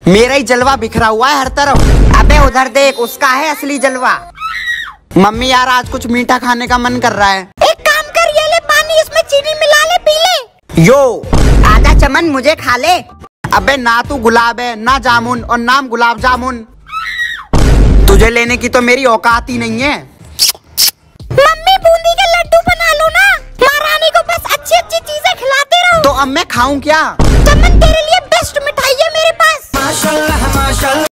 मेरा ही जलवा बिखरा हुआ है हर तरफ। अबे उधर देख, उसका है असली जलवा। मम्मी यार आज कुछ मीठा खाने का मन कर रहा है। एक काम कर, ये ले पानी, इसमें चीनी मिला ले, पी ले। यो आजा चमन, मुझे खा ले। अबे ना तू गुलाब है ना जामुन और नाम गुलाब जामुन। तुझे लेने की तो मेरी औकात ही नहीं है। मम्मी बूंदी के लड्डू बना लो ना, महारानी को बस अच्छी अच्छी चीजें खिलाते रहो। तो अब मैं खाऊं क्या? चमन तेरे लिए बेस्ट मिठाई है मेरे पास। माशाल्लाह माशाल्लाह।